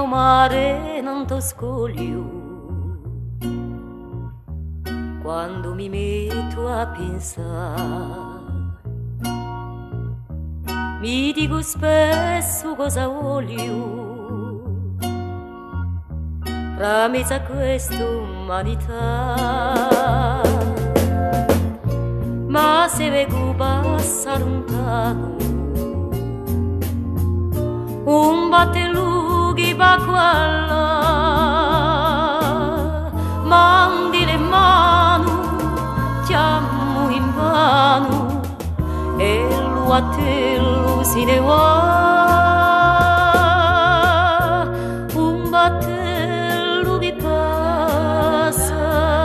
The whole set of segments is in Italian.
mio mare non to scoglio quando mi metto a pensare. Mi dico spesso cosa voglio fra mezzo a questa umanità, ma se vedo passare lontano un battelughi va qua là, mandi le mani, chiamo in vano e lo a te lo si ne va. Un battelughi passa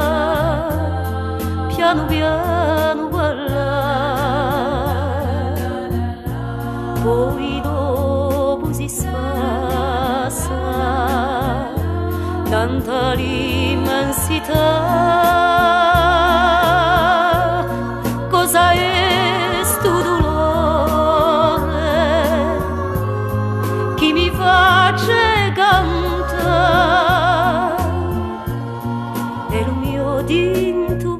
piano piano qua là, poi si sfassa tanta l'immensità. Cosa è sto dolore che mi face cantare e il mio dinto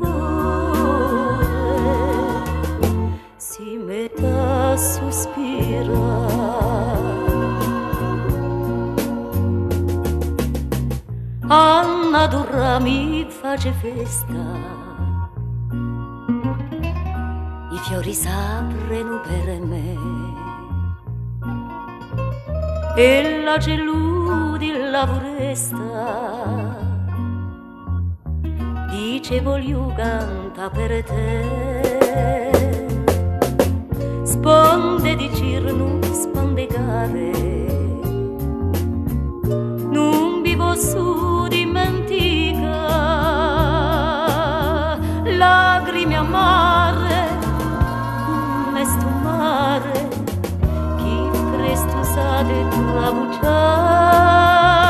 cuore si mette a sospirare. Anna Durra mi face festa, i fiori s'aprono per me e la geludi la foresta dice voglio canta per te. Sponde di cirno, sponde care, non vi posso dimentica, lacrime amare, come sto mare, chi presto sa de trabucciare.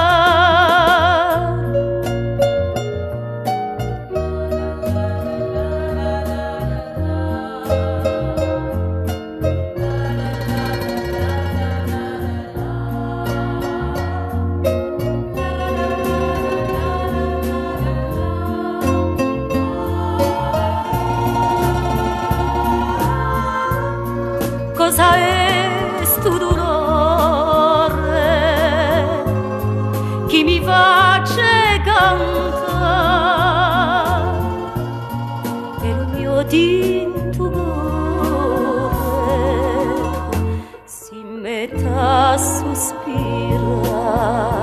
Cosa è sto dolore che mi face cantare e il mio tinto cuore si mette a sospirare.